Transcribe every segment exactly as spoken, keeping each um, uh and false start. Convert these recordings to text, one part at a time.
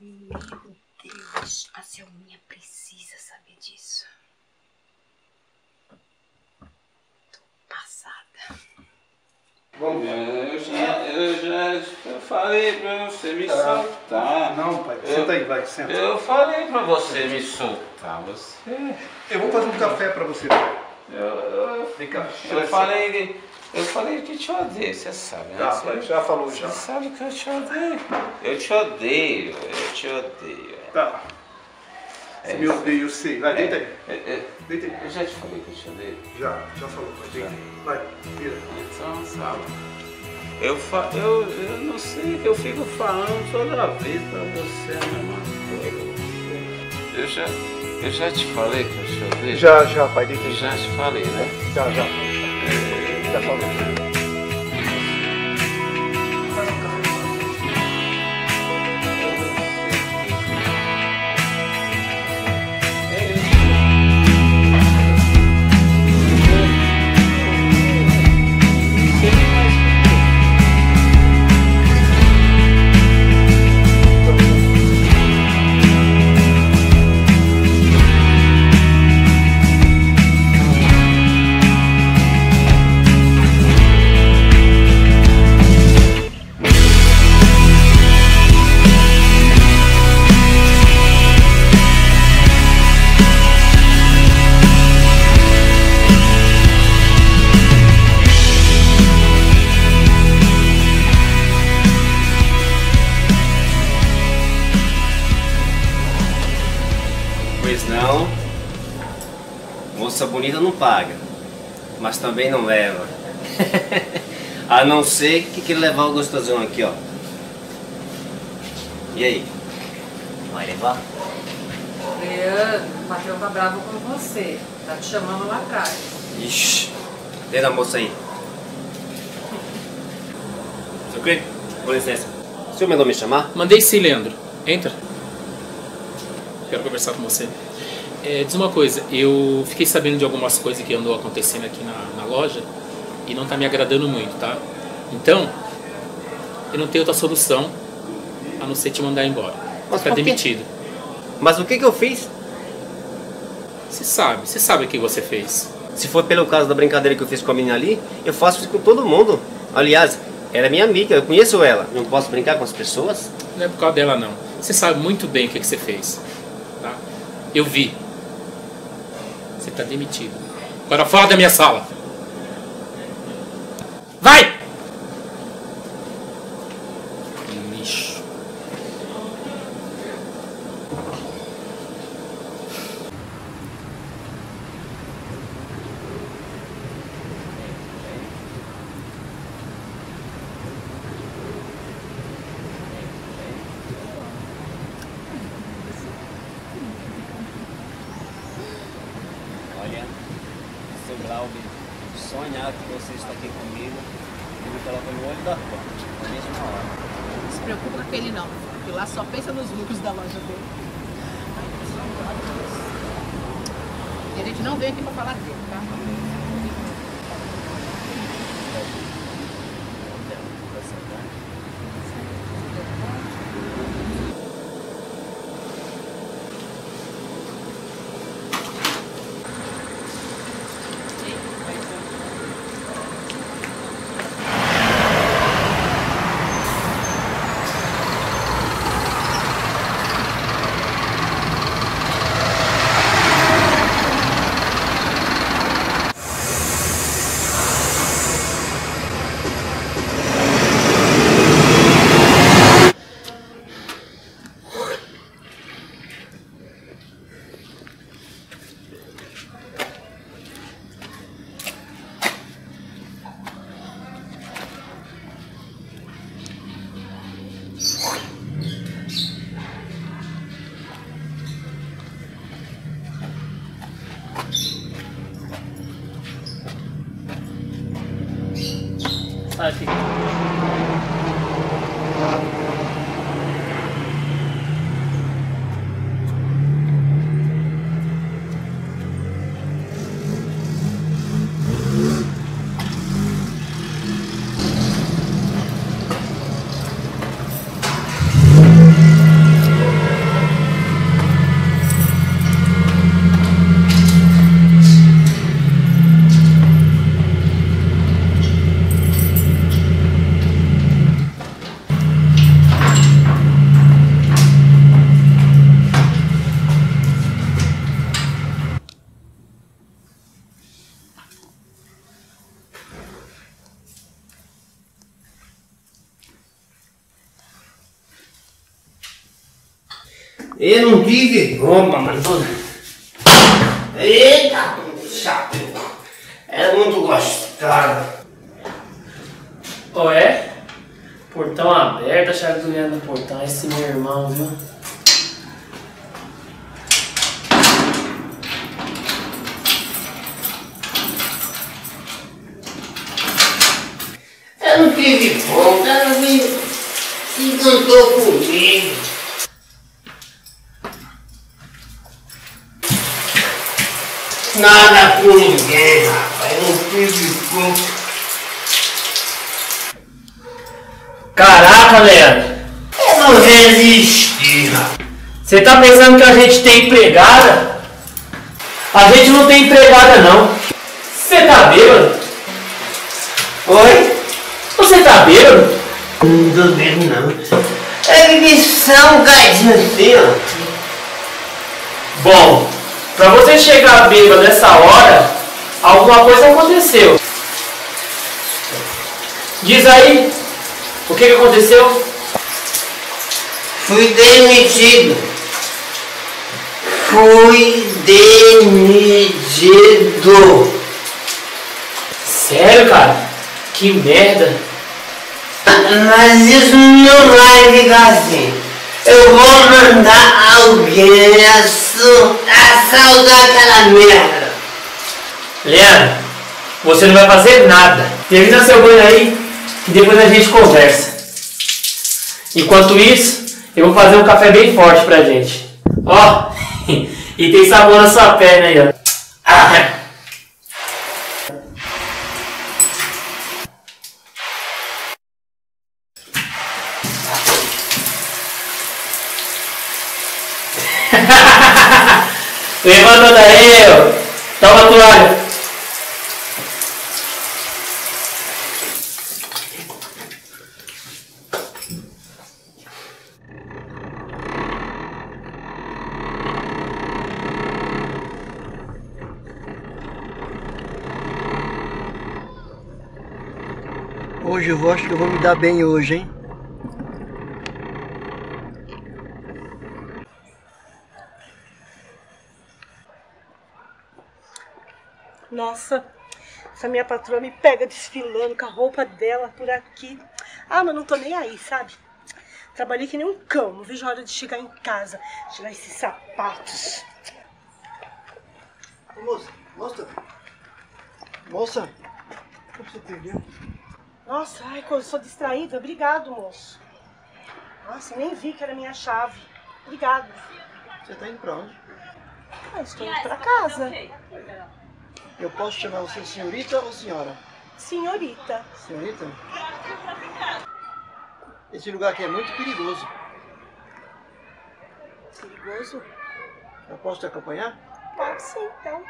Meu Deus, a Selminha precisa saber disso. Tô passada. Bom, eu já, eu já eu falei pra você me soltar. Não, pai, eu, senta aí, vai, senta. Eu falei pra você me soltar, você... Eu vou fazer um café pra você. Eu, eu, Vem cá, eu falei, eu falei que te odeio, você sabe, né? Já, Você, pai, já falou, já. Você sabe que eu te odeio. Eu te odeio, eu te odeio. Tá. Você É me isso. odeia, eu sei. Vai, deita aí. É, é, Deita aí. eu já te falei que eu te odeio. Já, já falou, pai. Deita aí. Vai, vira. Então, sabe? Eu, fa eu, eu não sei, eu fico falando toda vez pra você a mesma coisa. Eu já, eu já te falei que eu te odeio? Já, já, pai, deita aí. Já te falei, né? Já, já. Já falou. Pois não, moça bonita não paga, mas também não leva. A não ser que queira levar o gostosão aqui, ó. E aí? Vai levar? Leandro, o patrão tá bravo com você. Tá te chamando lá atrás. Ixi, dê da moça aí. Seu Cleide, com licença. O senhor mandou me chamar? Mandei sim, Leandro. Entra. Quero conversar com você. É, diz uma coisa, eu fiquei sabendo de algumas coisas que andou acontecendo aqui na, na loja e não tá me agradando muito, tá? Então, eu não tenho outra solução a não ser te mandar embora. Mas Você tá por quê? demitido. Mas o que que eu fiz? Você sabe, você sabe o que você fez. Se for pelo caso da brincadeira que eu fiz com a menina ali, eu faço isso com todo mundo. Aliás, ela é minha amiga, eu conheço ela. Não posso brincar com as pessoas? Não é por causa dela, não. Você sabe muito bem o que, que você fez. Tá? Eu vi. Você tá demitido. Agora fora da minha sala. Vai! Lixo. Olha, seu Glauber, sonhar que você está aqui comigo e me coloca no olho da porta, na mesma hora. Não se preocupa com ele não, porque lá só pensa nos lucros da loja dele. E a gente não veio aqui pra falar dele, tá? Sai aqui. Eu não tive roupa, mano. Eita, chato. Era muito gostosa. Ô, é? Portão aberto, a chave do Leandro no portão. Esse meu irmão, viu? Eu não tive fome, ela me encantou comigo. Nada com ninguém, rapaz, eu não tive fome. Caraca, Leandro! Eu não resisti, rapaz. Você tá pensando que a gente tem empregada? A gente não tem empregada, não. Você tá bêbado? Oi? Você tá bêbado? Não tô bêbado, não. É bebi só um gadinho assim, ó. Bom, pra você chegar bêbado nessa hora, alguma coisa aconteceu. Diz aí, o que que aconteceu? Fui demitido. Fui demitido. Sério, cara? Que merda. Mas isso não vai ficar assim. Eu vou mandar alguém assaltar aquela merda. Leandro, você não vai fazer nada. Termina seu banho aí, que depois a gente conversa. Enquanto isso, eu vou fazer um café bem forte pra gente. Ó, e tem sabor na sua perna aí, ó. Ah. Levanta daí, ó. Toma a toalha. Hoje eu acho que eu vou me dar bem hoje, hein? Nossa, essa minha patroa me pega desfilando com a roupa dela por aqui. Ah, mas não tô nem aí, sabe? Trabalhei que nem um cão, não vejo a hora de chegar em casa, tirar esses sapatos. Ô, moça, moça, moça, o que você perdeu? Nossa, ai, eu sou distraída. Obrigado, moço. Nossa, nem vi que era minha chave. Obrigado. Você tá indo pra onde? Ah, estou indo pra casa. Eu posso chamar você senhorita ou senhora? Senhorita. Senhorita? Esse lugar aqui é muito perigoso. Perigoso? Eu posso te acompanhar? Pode sim, então.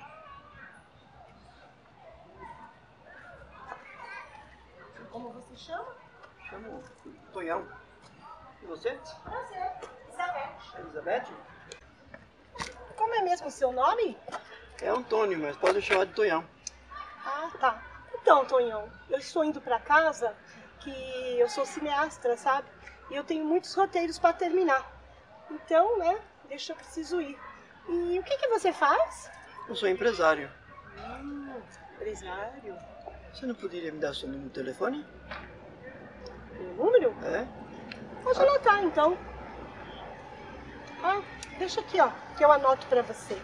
Como você chama? Chamo Tonhão. E você? Prazer, Elizabeth. Elizabeth? Como é mesmo o seu nome? É Antônio, mas pode chamar de Tonhão. Ah, tá. Então, Tonhão, eu estou indo pra casa, que eu sou cineasta, sabe? E eu tenho muitos roteiros para terminar. Então, né, deixa eu preciso ir. E o que que você faz? Eu sou empresário. Hum, empresário. Você não poderia me dar seu número de telefone? Meu número? É? Pode anotar, então. Ah, deixa aqui, ó, que eu anoto pra você.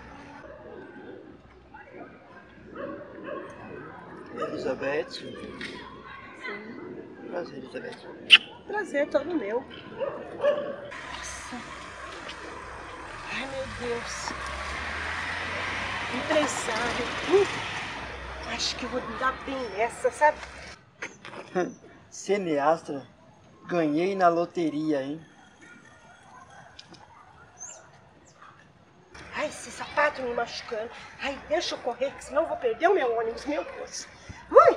Elizabeth. Sim. Prazer, Elizabeth. Prazer, todo meu. Nossa. Ai, meu Deus. Empresário. Hum. Acho que eu vou me dar bem nessa, sabe? Cineasta. Ganhei na loteria, hein? Ai, esse sapato me machucando. Ai, deixa eu correr, que senão eu vou perder o meu ônibus, meu Deus. Ui!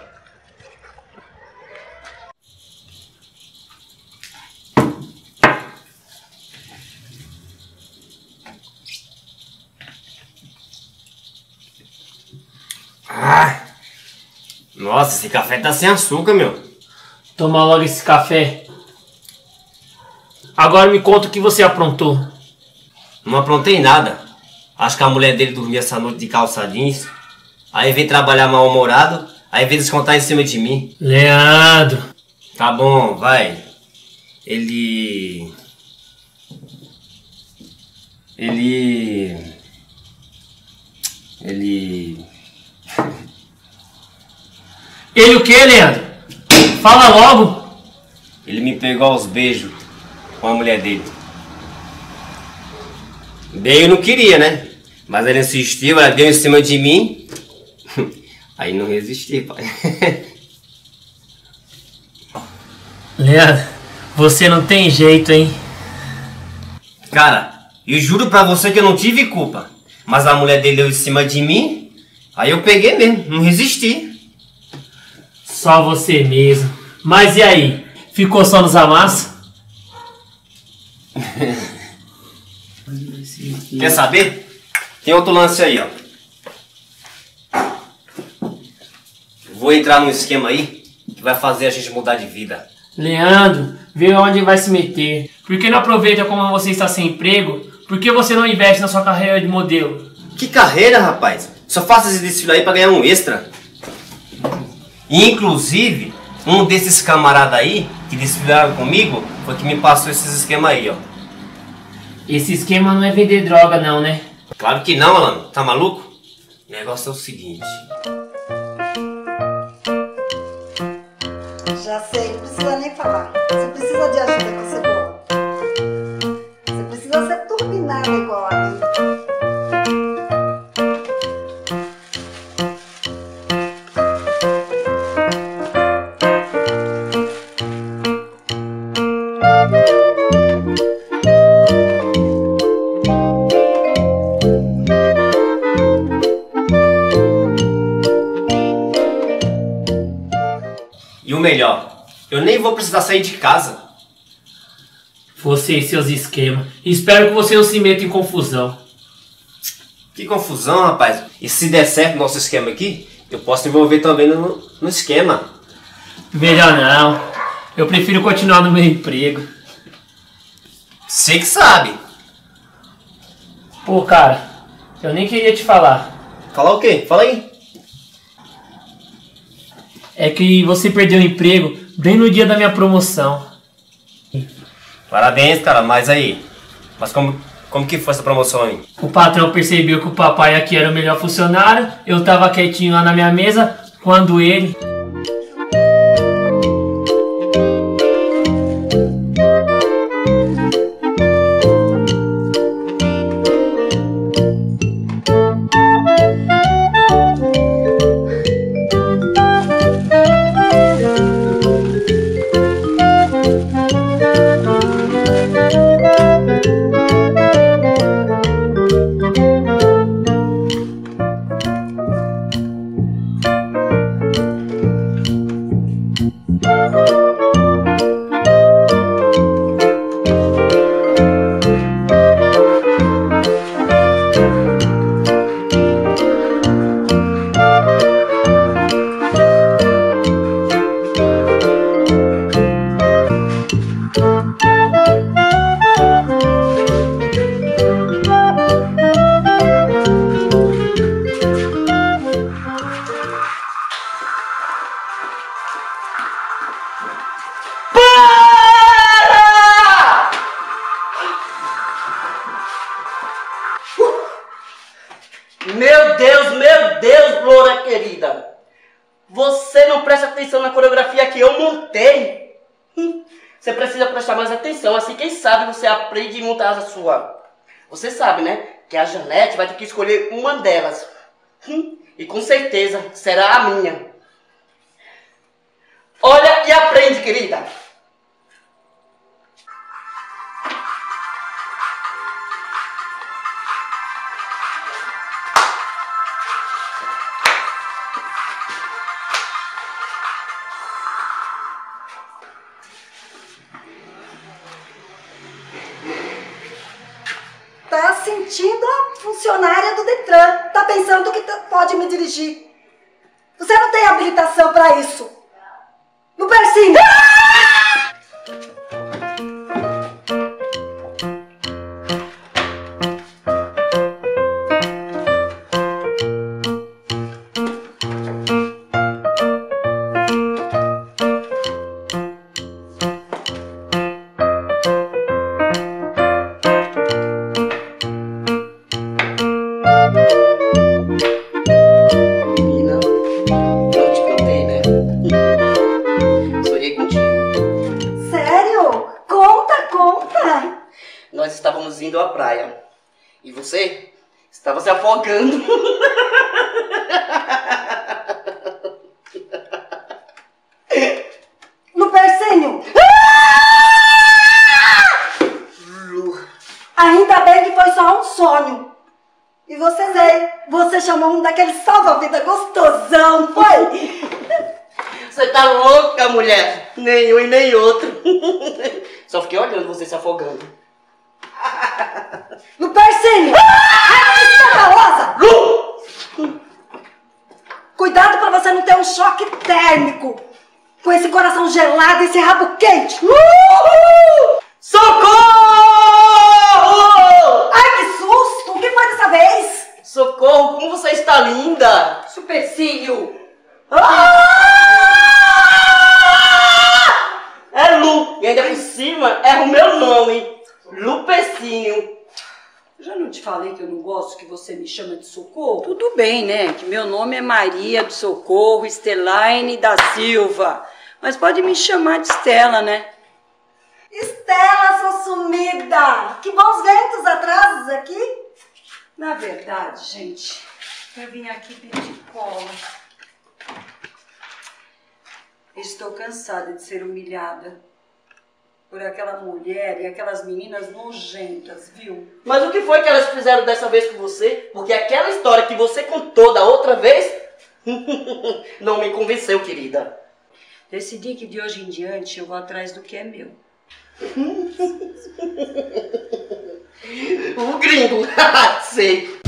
Ah! Nossa, esse café tá sem açúcar, meu. Toma logo esse café. Agora me conta o que você aprontou. Não aprontei nada. Acho que a mulher dele dormia essa noite de calça jeans. Aí veio trabalhar mal-humorado. Aí veio descontar em cima de mim. Leandro. Tá bom, vai. Ele... Ele... Ele... Ele o que, Leandro? Fala logo. Ele me pegou aos beijos com a mulher dele. Bem, eu não queria, né? Mas ele insistiu, ela deu em cima de mim. Aí não resisti, pai. Leandro, você não tem jeito, hein? Cara, eu juro pra você que eu não tive culpa. Mas a mulher dele deu em cima de mim. Aí eu peguei mesmo, não resisti. Só você mesmo. Mas e aí? Ficou só nos amassos? Quer saber? Tem outro lance aí, ó. Vou entrar num esquema aí que vai fazer a gente mudar de vida. Leandro, vê onde vai se meter. Por que não aproveita como você está sem emprego? Por que você não investe na sua carreira de modelo? Que carreira, rapaz? Só faço esse desfile aí pra ganhar um extra. Inclusive, um desses camaradas aí que desfilaram comigo foi que me passou esses esquemas aí, ó. Esse esquema não é vender droga não, né? Claro que não, Alano. Tá maluco? O negócio é o seguinte. Já sei, não precisa nem falar. Você precisa de ajuda com cebola. Você precisa ser turbinada igual a mim. E o melhor, eu nem vou precisar sair de casa. Você e seus esquemas. Espero que você não se meta em confusão. Que confusão, rapaz. E se der certo o nosso esquema aqui, eu posso me envolver também no, no esquema. Melhor não. Eu prefiro continuar no meu emprego. Você que sabe. Pô, cara, eu nem queria te falar. Falar o quê? Fala aí. É que você perdeu o emprego bem no dia da minha promoção. Parabéns, cara, mas aí. Mas como, como que foi essa promoção aí? O patrão percebeu que o papai aqui era o melhor funcionário. Eu tava quietinho lá na minha mesa, quando ele... Meu Deus, meu Deus, Loura querida. Você não presta atenção na coreografia que eu montei. Hum, você precisa prestar mais atenção, assim quem sabe você aprende a montar a sua. Você sabe, né, que a Janete vai ter que escolher uma delas. Hum, e com certeza será a minha. Olha e aprende, querida. Tá sentindo a funcionária do Detran. Tá pensando que pode me dirigir. Você não tem habilitação pra isso. No bercinho. Menina, eu te contei, né? Sonhei contigo. Sério? Conta, conta. Nós estávamos indo à praia. E você estava se afogando. Lupercínio! Lu. Ainda bem que foi só um sonho. E você veio. Você chamou um daqueles salva-vida gostosão, foi? Você tá louca, mulher? Nenhum e nem outro. Só fiquei olhando você se afogando. Lupercínio! Ai, escandalosa! Lu! Cuidado pra você não ter um choque térmico. Com esse coração gelado e esse rabo quente. Uh! Socorro! Ai, que susto! O que foi dessa vez? Socorro, como você está linda! Supercílio! Ah! É Lu, e ainda por cima é o meu nome, Lupercínio. Já não te falei que eu não gosto que você me chama de Socorro? Tudo bem, né? Que meu nome é Maria do Socorro Estelaine da Silva. Mas pode me chamar de Estela, né? Estela, sua sumida! Que bons ventos atrasos aqui! Na verdade, gente, eu vim aqui pedir cola. Estou cansada de ser humilhada por aquela mulher e aquelas meninas nojentas, viu? Mas o que foi que elas fizeram dessa vez com você? Porque aquela história que você contou da outra vez não me convenceu, querida. Decidi que de hoje em diante eu vou atrás do que é meu. O gringo, sei.